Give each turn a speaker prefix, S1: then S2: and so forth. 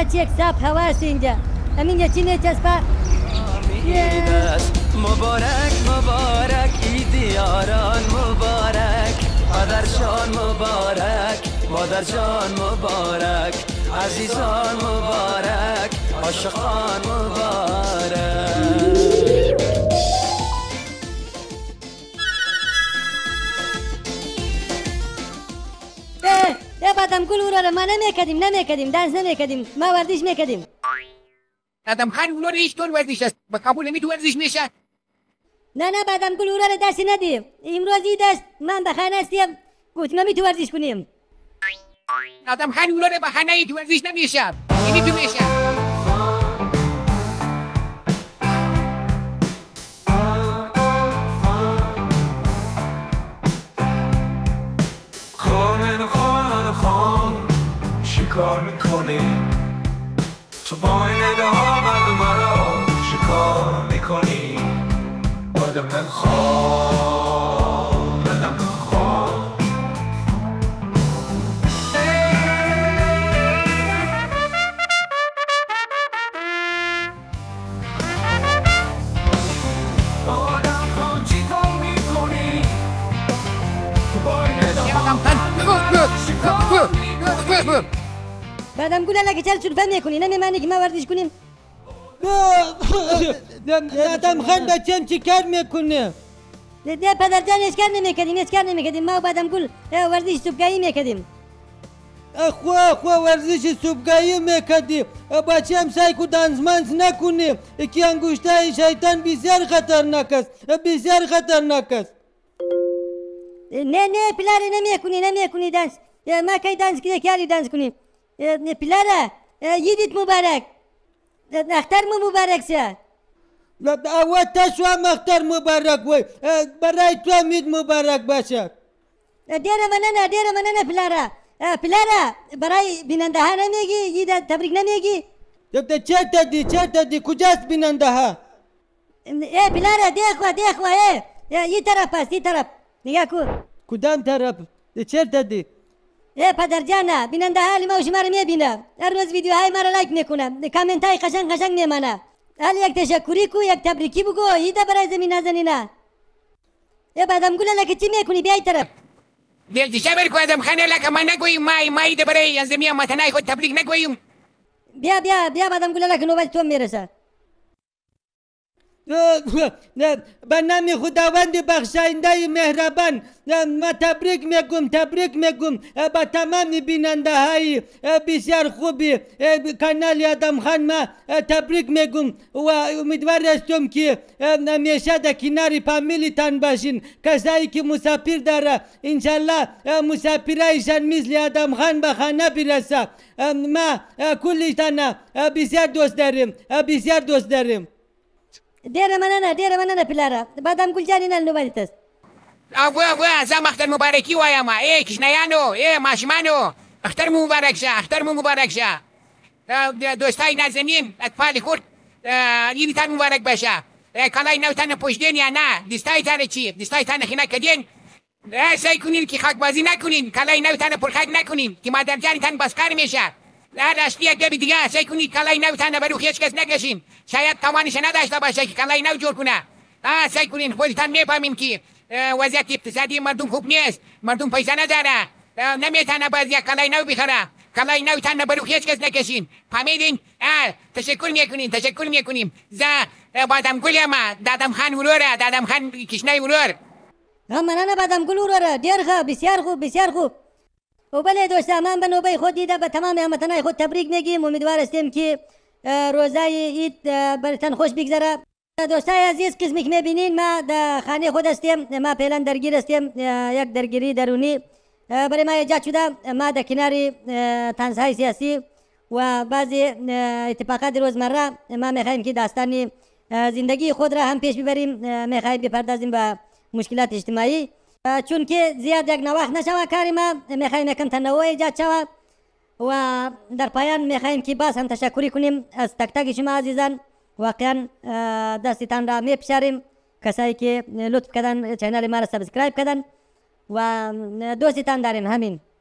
S1: چیک صاف هواست اینجا. همین یه چی نچسبه.
S2: مبارک مبارک ایدیاران مبارک، پدرشان مبارک، مادرشان مبارک، عزیزان مبارک، عاشقان مبارک.
S1: بادام گل اورا ما نمیکردیم دنس نمیکردیم، ما ورزش میکردیم.
S3: آدم خان اورا هیچ طور ورزش است، با قبول نمی تو ورزش میشه.
S1: نه بادام گل اورا درس ندیم. امروز دست من بخانه هستیم، گفتم نمی تو ورزش کنیم.
S3: آدم خان اورا بخانه تو ورزش نمیشه، نمی تو میشه.
S4: شکار میکنی تو با این نده ها مردم مرا شکار میکنی بادم نخواه بدم نخواه بادم خان چی کار میکنی تو با این نده ها شکار میکنی
S1: بادام گل اگه چل سرفه میکنی نمیمانی که ما ورزش کنیم.
S5: آدم خان بچم چی کار میکنه؟
S1: ده پدر جان اشکار نمیکردیم ما بادام گل ورزش صبحگاهی میکردیم.
S5: خو ورزش صبحگاهی میکردیم. بچم سعی کو دانس مانس نکنیم که انگشتای شیطان بسیار خطرناک است، بسیار خطرناک است.
S1: نه پلاره نمیکنی دانس. ما کی دانس کاری دانس کنیم. پلاره یدید مبارک، اختر مبارک شه.
S5: اول تشو هم اختر مبارک وی، برای تو هم عید مبارک باشه.
S1: دیر مننه پلاره برای بیننده ها نمیگی؟ عید تبریک نمیگی؟
S5: چرت دی کجاست بیننده ها؟
S1: پلاره دیخوا یه طرف است، یه طرف نگاه کن.
S5: کدام طرف؟ چرت دی؟
S1: پدر جانه بیننده حال ما و شما رو میبینه، هر روز ویدیوهای ما رو لایک میکنه، کامنت های قشنگ میمانه. حال یک تشکری کو، یک تبریکی بگو، ایده برای زمین نازنینه. بادام گل لکه چی میکنی؟ بیای طرف.
S3: دلتشا برکو آدم خانه لکه ما نگوییم، ما ایده برای زمین متنای خود تبریک نگوییم.
S1: بیا بادام گل لکه نوبت تو میرسه.
S5: به نام خداوند بخشاینده مهربان ما تبریک میگم با تمام بیننده های بسیار خوبی کانال آدم خان. ما تبریک میگم و امیدوار هستم که همیشه در کنار فامیلیتان باشین. کسایی که مسافر داره انشالله مسافرایشان مثل آدم خان به خانه برسه. ما کلشان بسیار دوست داریم.
S1: دیر مننه پلاره. بادام گل جانی نوبت است.
S3: زم اختر مبارکی وایم. کشنیانو ماشمانو اختر مبارک شه. دوستای نازنین اطفال خورد ییتان مبارک باشه. کالای نوتان پشتین یا نه دستایتان چی؟ دستایتان خینا کدین. سعی کنین که خاک بازی نکنین، کالای نوتان پرخاک نکنین که مادر جانتان باسکار میشه. راستی یک دبی دیگه سعی کنید کالای نوتان برو هیچ کس نکشین، شاید توانش نداشته باشه که کالای نو جور کنه. سعی کنین خودتان میفهمین که وضعیت اقتصادی مردم خوب نیست، مردم پیسه نداره، نمیتونه باز یک کالای نو بخره. کالای نوتان برو هیچ کس نکشین، فهمیدین؟ تشکر میکنیم. بادام گل ما دادم خان ورور، دادم خان کشنای ورور.
S1: مننه بادام گل ورور، دیر خوب، بسیار خوب. و بله دوستان، من به نوبه خود دیده به تمام هموطنان خود تبریک میگیم. امیدوار هستیم که روزای عید برتان خوش بگذره. دوستای عزیز، قسمی که میبینین ما در خانه خود هستیم. ما فعلا درگیر هستیم، یک درگیری درونی برای ما ایجاد شده. ما در کنار تنزهای سیاسی و بعضی اتفاقات روزمره ما میخوایم که داستان زندگی خود را هم پیش ببریم، میخوایم بپردازیم به مشکلات اجتماعی. چون که زیاد یک نواخت نشوه کاری ما، میخوایم یکم تنوع ایجاد شوه. و در پایان میخوایم که باز هم تشکری کنیم از تک تک شما عزیزان. واقعا دستتان را میپشاریم، کسایی که لطف کردن چینل ما را سابسکرایب کردن و دوستتان داریم. همین